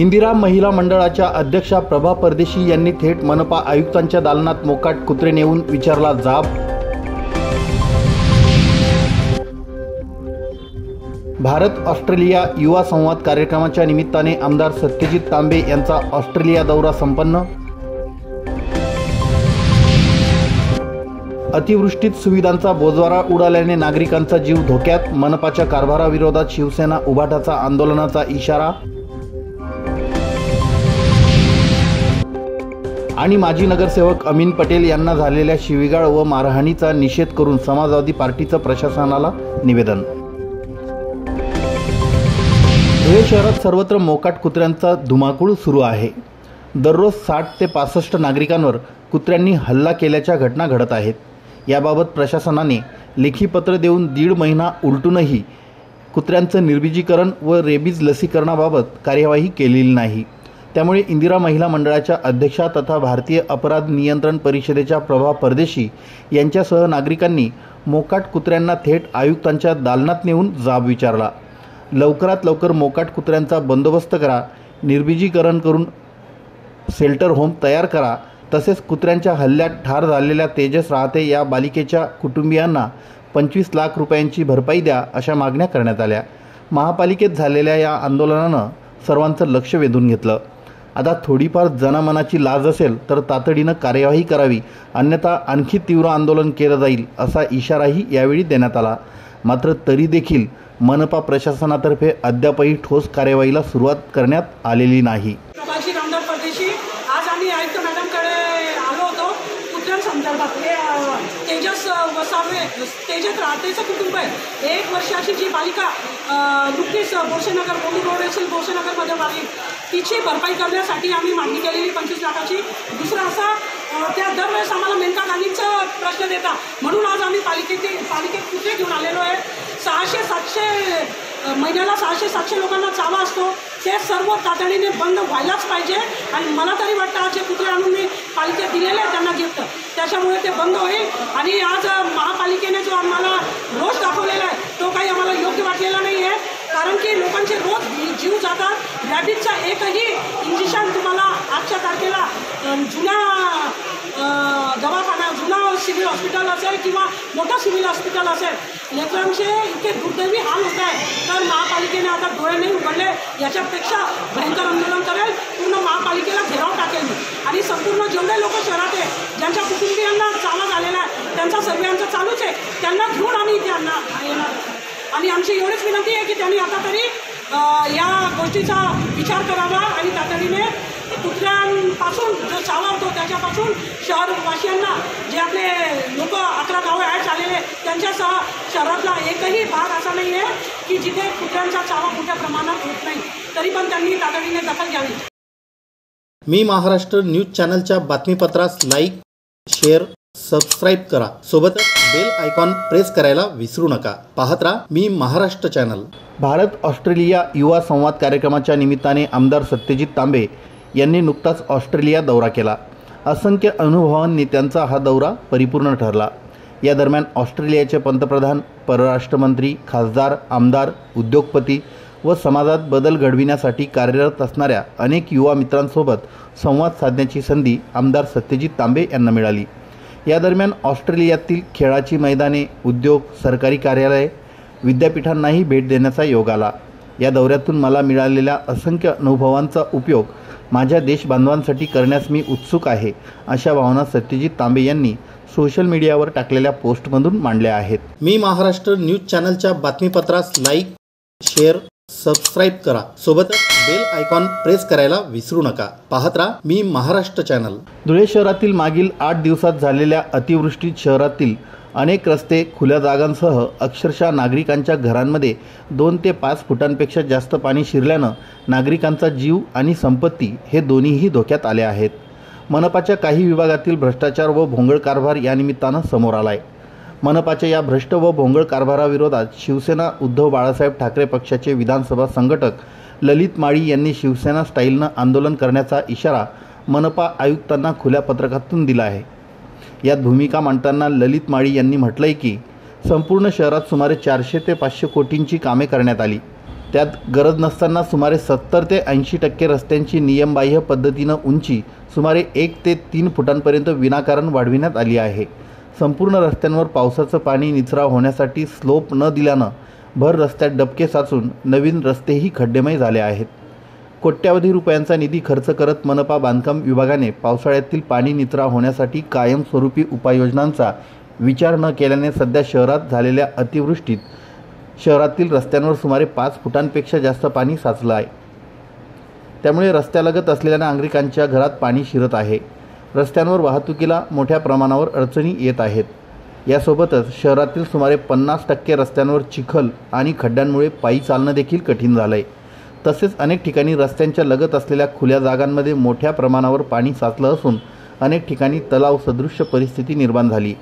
इंदिरा महिला मंडळाच्या अध्यक्षा प्रभा परदेशी यांनी थेट मनपा आयुक्तांच्या दालनात मोकाट कुत्रे नेऊन विचारला जाब। भारत ऑस्ट्रेलिया युवा संवाद कार्यक्रमाच्या निमित्ताने आमदार सत्यजित तांबे यांचा ऑस्ट्रेलिया दौरा संपन्न। अतिवृष्टीत सुविधांचा बोजवारा उडाल्याने नागरिकांचा जीव धोक्यात, मनपाच्या कारभाराविरोधात शिवसेना उभाटाचा आंदोलनाचा इशारा। आणि माजी नगरसेवक अमीन पटेल यांना झालेल्या शिवीगाळ व मारहाणीचा निषेध करून समाजवादी पार्टीचं प्रशासनाला निवेदन। धुळे शहरात सर्वत्र मोकाट कुत्र्यांचा धुमाकूळ सुरू आहे। दररोज 60 ते 65 नागरिकांवर कुत्र्यांनी हल्ला केल्याच्या घटना घडत आहेत। याबाबत प्रशासनाने लेखी पत्र देऊन 1.5 महिना उलटूनही कुत्र्यांचं निर्बीजीकरण व रेबीज लसीकरणाबाबत कार्यवाही केलेली नाही। त्यामुळे इंदिरा महिला मंडळाच्या अध्यक्षा तथा भारतीय अपराध नियंत्रण परिषदेच्या प्रभा परदेशी यांच्यासह नागरिकांनी मोकाट कुत्र्यांना थेट आयुक्तांच्या दालनात नेऊन जाब विचारला। लवकरात लवकर मोकाट कुत्र्यांचा बंदोबस्त करा, निर्बीजीकरण करून शेल्टर होम तयार करा, तसेच कुत्र्यांच्या हल्ल्यात ठार झालेल्या तेजस राहते या बालिकेच्या कुटुंबियांना 25 लाख रुपयांची भरपाई द्या, अशा मागण्या करण्यात आल्या। महापालिकेत झालेल्या या आंदोलनानं सर्वांचं लक्ष वेधून घेतलं। आता थोडीफार जनामनाची लाज असेल तर तातडीनं कार्यवाही करावी, अन्यथा आणखी तीव्र आंदोलन केलं जाईल, असा इशाराही यावेळी देण्यात आला। मात्र तरी देखील मनपा प्रशासनातर्फे अद्यापही ठोस कार्यवाहीला सुरुवात करण्यात आलेली नाही। प्रभाजी रामदास परदेशी, आज आम्ही आयुक्त मॅडमकडे आलो होतो कुत्र्यांसंदर्भात। हे तेजस वसावे, तेजस राहतेचं कुटुंब आहे। 1 वर्षाची जी बालिका नुकतीच बोरसेनगर बोली रोड येथील बोरसेनगरमध्ये वाढली, तिची भरपाई करण्यासाठी आम्ही मागणी केलेली 25 लाखाची। दुसरा असा, त्या दरवेळेस आम्हाला मेनका गांधींचा प्रश्न देता, म्हणून आज आम्ही पालिकेत कुत्रे घेऊन आलेलो आहे। 600-700 महिन्याला 600-700 लोकांना चावा असतो, ते सर्व तातडीने बंद व्हायलाच पाहिजे। आणि मला तरी वाटतं आज जे कुत्रे आणून मी पालिकेत दिलेले आहे त्यांना गिफ्ट, त्याच्यामुळे ते बंद होईल। आणि आज महापालिकेने जो आम्हाला रोष दाखवलेला आहे तो काही आम्हाला योग्य वाटलेला नाही आहे, कारण की लोकांचे रोज जीव जातात। रॅबिजचा एकही इंजेक्शन तुम्हाला आजच्या तारखेला जुना दवाखाना, जुना सिव्हिल हॉस्पिटल असेल किंवा मोठं सिव्हिल हॉस्पिटल असेल, लेकरांचे इतके दुर्दैवी हाल होत आहे। तर महापालिकेने आता डोळे नाही उघडले, याच्यापेक्षा भयंकर आंदोलन करेल, पूर्ण महापालिकेला घेराव टाकेल मी। आणि संपूर्ण जेवढे लोक शहरात आहे ज्यांच्या कुटुंबियांना चावा झालेला आहे त्यांचा सर्वे आमचा चालूच आहे, त्यांना घेऊन आम्ही इथे येणार। आणि आमची एवढीच विनंती आहे की त्यांनी आता तरी या गोष्टीचा विचार करावा आणि तातडीने कुत्र्यांपासून जो चावा होतो त्याच्यापासून शहरवासियांना, जे आपले लोक 11 गावं ॲड झालेले त्यांच्यासह शहरातला एकही भाग असा नाही आहे की जिथे कुत्र्यांचा चावा मोठ्या प्रमाणात होत नाही, तरी पण त्यांनी तातडीने दखल घ्यावी। मी महाराष्ट्र न्यूज चॅनलच्या बातमीपत्रास लाईक, शेअर, सबस्क्राईब करा, सोबतच बेल आयकॉन प्रेस करायला विसरू नका। पाहत राहा मी महाराष्ट्र चॅनल। भारत ऑस्ट्रेलिया युवा संवाद कार्यक्रमाच्या निमित्ताने आमदार सत्यजित तांबे यांनी नुकताच ऑस्ट्रेलिया दौरा केला। असंख्य अनुभवांनी त्यांचा हा दौरा परिपूर्ण ठरला। या दरम्यान ऑस्ट्रेलियाचे पंतप्रधान, परराष्ट्रमंत्री, खासदार, आमदार, उद्योगपती व समाजात बदल घडविण्यासाठी कार्यरत असणाऱ्या अनेक युवा मित्रांसोबत संवाद साधण्याची संधी आमदार सत्यजित तांबे यांना मिळाली। या दरम्यान ऑस्ट्रेलियातील खेळाची मैदाने, उद्योग, सरकारी कार्यालय, विद्यापीठांनाही भेट देण्याचा योग आला। या दौऱ्यातून मला मिळालेल्या असंख्य अनुभवांचा उपयोग माझ्या देशबांधवांसाठी करण्यास मी उत्सुक आहे, अशा भावना सत्यजित तांबे यांनी सोशल मीडियावर टाकलेल्या पोस्टमधून मांडल्या आहेत। मी महाराष्ट्र न्यूज चॅनलच्या बातमीपत्रास लाईक, शेअर, सबस्क्राईब करा, सोबतच बेल आयकॉन प्रेस करायला विसरू नका। पाहत राहा मी महाराष्ट्र चॅनल। धुळे शहरातील मागील 8 दिवसात झालेल्या अतिवृष्टीत शहरातील अनेक रस्ते, खुल्या जागांसह अक्षरशः नागरिकांच्या घरांमध्ये 2 ते 5 फुटांपेक्षा जास्त पाणी शिरल्यानं नागरिकांचा जीव आणि संपत्ती हे दोन्हीही धोक्यात आले आहेत। मनपाच्या काही विभागातील भ्रष्टाचार व भोंगळ कारभार या निमित्तानं समोर आलाय। मनपाच्या या भ्रष्ट व भोंगळ कारभाराविरोधात शिवसेना उद्धव बाळासाहेब ठाकरे पक्षाचे विधानसभा संघटक ललित माळी यांनी शिवसेना स्टाईलनं आंदोलन करण्याचा इशारा मनपा आयुक्तांना खुल्या पत्रकातून दिला आहे। यात भूमिका मांडताना ललित माळी यांनी म्हटलंय की संपूर्ण शहरात सुमारे 400 ते 500 कोटींची कामे करण्यात आली। त्यात गरज नसताना सुमारे 70 ते 80% रस्त्यांची नियमबाह्य पद्धतीनं उंची सुमारे 1 ते 3 फुटांपर्यंत विनाकारण वाढविण्यात आली आहे। संपूर्ण रस्त्यांवर पावसाचं पाणी निचरा होण्यासाठी स्लोप न दिल्यानं भर रस्त्यात डबके साचून नवीन रस्तेही खड्डेमय झाले आहेत। कोट्यावधी रुपयांचा निधी खर्च करत मनपा बांधकाम विभागाने पावसाळ्यातील पाणी निचरा होण्यासाठी कायमस्वरूपी उपाययोजनांचा विचार न केल्याने सध्या शहरात झालेल्या अतिवृष्टीत शहरातील रस्त्यांवर सुमारे 5 फुटांपेक्षा जास्त पाणी साचलं आहे। त्यामुळे रस्त्यालगत असलेल्या नागरिकांच्या घरात पाणी शिरत आहे। रस्त्यांवर वाहतुकीला मोठ्या प्रमाणावर अडचणी येत आहेत। यासोबतच शहरातील सुमारे 50% रस्त्यांवर चिखल आणि खड्ड्यांमुळे पायी चालणं देखील कठीण झालं आहे। तसेच अनेक ठिकाणी रस्त्यांच्या लगत असलेल्या खुल्या जागांमध्ये मोठ्या प्रमाणावर पाणी साचलं असून अनेक ठिकाणी तलाव सदृश्य परिस्थिती निर्माण झाली।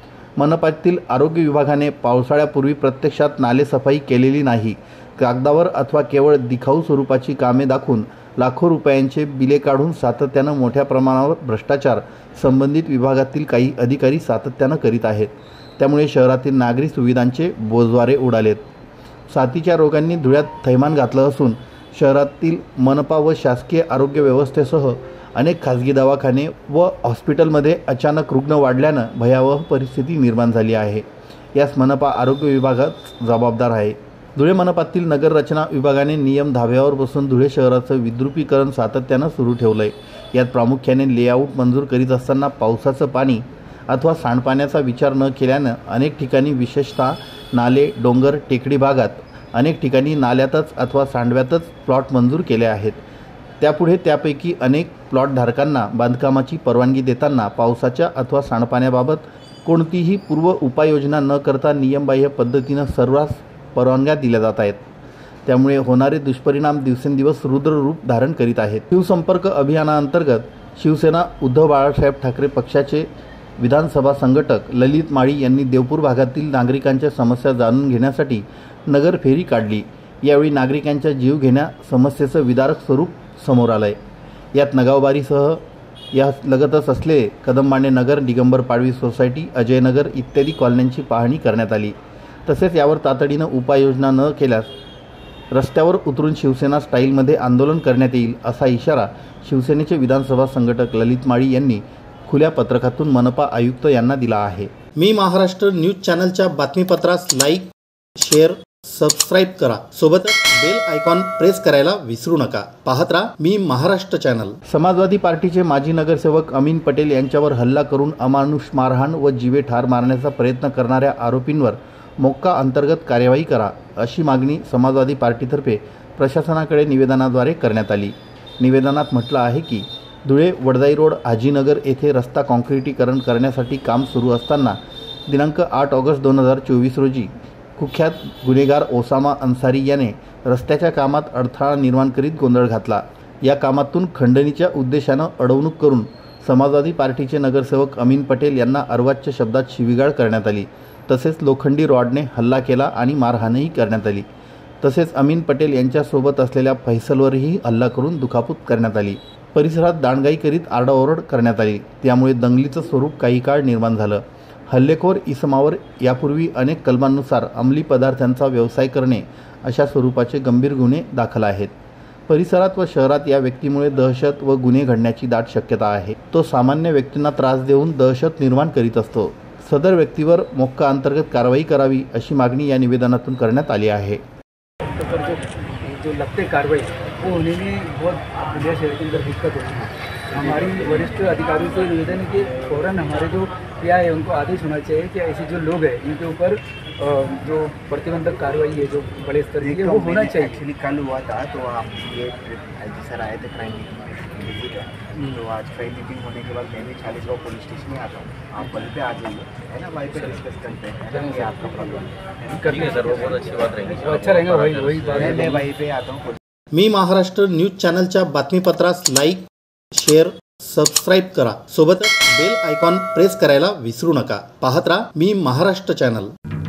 मनपातील आरोग्य विभागाने पावसाळ्यापूर्वी प्रत्यक्षात नालेसफाई केलेली नाही, कागदावर अथवा केवळ दिखाऊ स्वरूपाची कामे दाखवून लाखो रुपयांचे बिले काढून सातत्यानं मोठ्या प्रमाणावर भ्रष्टाचार संबंधित विभागातील काही अधिकारी सातत्यानं करीत आहेत। त्यामुळे शहरातील नागरी सुविधांचे बोजवारे उडालेत। साथीच्या रोगांनी धुळ्यात थैमान घातलं असून शहरातील मनपा व शासकीय आरोग्य व्यवस्थेसह अनेक खाजगी दवाखाने व हॉस्पिटलमध्ये अचानक रुग्ण वाढल्यानं भयावह परिस्थिती निर्माण झाली आहे। यास मनपा आरोग्य विभागात जबाबदार आहे। धुळे मनपातील नगर रचना विभागाने नियम धाब्यावर बसून धुळे शहराचं विद्रुपीकरण सातत्यानं सुरू ठेवलंय। यात प्रामुख्याने लेआउट मंजूर करीत असताना पावसाचं पाणी अथवा सांडपाण्याचा विचार न केल्यानं अनेक ठिकाणी विशेषतः नाले, डोंगर, टेकडी भागात अनेक ठिकाणी नाल्यातच अथवा सांडव्यातच प्लॉट मंजूर केले आहेत। त्यापुढे त्यापैकी अनेक प्लॉटधारकांना बांधकामाची परवानगी देताना पावसाच्या अथवा सांडपाण्याबाबत कोणतीही पूर्व उपाययोजना न करता नियमबाह्य पद्धतीनं सर्रास परवानग्या दिल्या जात आहेत। त्यामुळे होणारे दुष्परिणाम दिवसेंदिवस रुद्र रूप धारण करीत आहेत। शिवसंपर्क अभियानाअंतर्गत शिवसेना उद्धव बाळासाहेब ठाकरे पक्षाचे विधानसभा संघटक ललित माळी यांनी देवपूर भागातील नागरिकांच्या समस्या जाणून घेण्यासाठी नगर फेरी काढली। यावेळी नागरिकांच्या जीव घेण्या समस्येचं विदारक स्वरूप समोर आलं आहे। यात नगावबारीसह या लगतच असलेले कदमबांडे नगर, दिगंबर पाडवी सोसायटी, अजयनगर इत्यादी कॉलन्यांची पाहणी करण्यात आली। तसेच यावर तातडीनं उपाययोजना न केल्यास रस्त्यावर उतरून शिवसेना स्टाईलमध्ये आंदोलन करण्यात येईल असा इशारा शिवसेनेचे विधानसभा संघटक ललित माळी यांनी खुल्या पत्रकातून मनपा आयुक्त यांना दिला आहे। मी महाराष्ट्र न्यूज चॅनलच्या बातमीपत्रास लाईक, शेअर, सबस्क्राईब करा। सोबतच बेल आयकॉन प्रेस करायला विसरू नका। पाहत राहा मी महाराष्ट्र चॅनल। समाजवादी पार्टीचे माजी नगरसेवक अमीन पटेल यांच्यावर हल्ला करून अमानुष मारहाण व जीवे ठार मारण्याचा प्रयत्न करणाऱ्या आरोपींवर मोक्का अंतर्गत कार्यवाही करा अशी मागणी समाजवादी पार्टीतर्फे प्रशासनाकडे निवेदनाद्वारे करण्यात आली। निवेदनात म्हटलं आहे की धुळे वडदाई रोड हाजीनगर येथे रस्ता काँक्रिटीकरण करण्यासाठी काम सुरू असताना दिनांक 8 ऑगस्ट 2024 रोजी कुख्यात गुन्हेगार ओसामा अन्सारी याने रस्त्याच्या कामात अडथळा निर्माण करीत गोंधळ घातला। या कामातून खंडणीच्या उद्देशानं अडवणूक करून समाजवादी पार्टीचे नगरसेवक अमीन पटेल यांना अर्वाच्य शब्दात शिवीगाळ करण्यात आली। तसेच लोखंडी रॉडने हल्ला केला आणि मारहाणही करण्यात आली। तसेच अमीन पटेल यांच्यासोबत असलेल्या फैसलवरही हल्ला करून दुखापत करण्यात आली। परिसरात दांडगाई करीत आरडाओरड करण्यात आली। त्यामुळे दंगलीचं स्वरूप काही काळ निर्माण झालं। हल्लेखोर इसमावर यापूर्वी अनेक कलमांनुसार अंमली पदार्थांचा व्यवसाय करणे अशा स्वरूपाचे गंभीर गुन्हे दाखल आहेत। परिसरात व शहरात या व्यक्तीमुळे दहशत व गुन्हे घडण्याची दाट शक्यता आहे। तो सामान्य व्यक्तींना त्रास देऊन दहशत निर्माण करीत असतो। सदर व्यक्तीवर मोक्का अंतर्गत कारवाई करावी अशी मागणी या निवेदनातून करण्यात आली आहे। जो लगते कार्रवाई वो होने में बहुत दुनिया शहर के अंदर दिक्कत होती है। हमारी वरिष्ठ अधिकारियों से निवेदन है कि फ़ौरन हमारे जो PI है उनको आदेश होना चाहिए कि ऐसे जो लोग हैं इनके ऊपर जो प्रतिबंधक कार्रवाई है जो बड़े स्तर की वो होना चाहिए। एक्चुअली कल हुआ था तो आप ये जी सर आए थे क्राइम विजिट है, तो आज क्राइम मीटिंग होने के बाद मैं भी 40 पुलिस स्टेशन में आता हूँ। आप कल पे आ जाइए, है ना, वहीं पे डिस्कस करते हैं कि आपका प्रॉब्लम करते हैं सर, वो बहुत अच्छी बात रहेगी। अच्छा रहेगा वही मैं वहीं पे आता हूँ। मी महाराष्ट्र न्यूज चॅनलच्या बातमीपत्रास लाईक, शेअर, सबस्क्राईब करा। सोबतच बेल आयकॉन प्रेस करायला विसरू नका। पाहत राहा मी महाराष्ट्र चॅनल।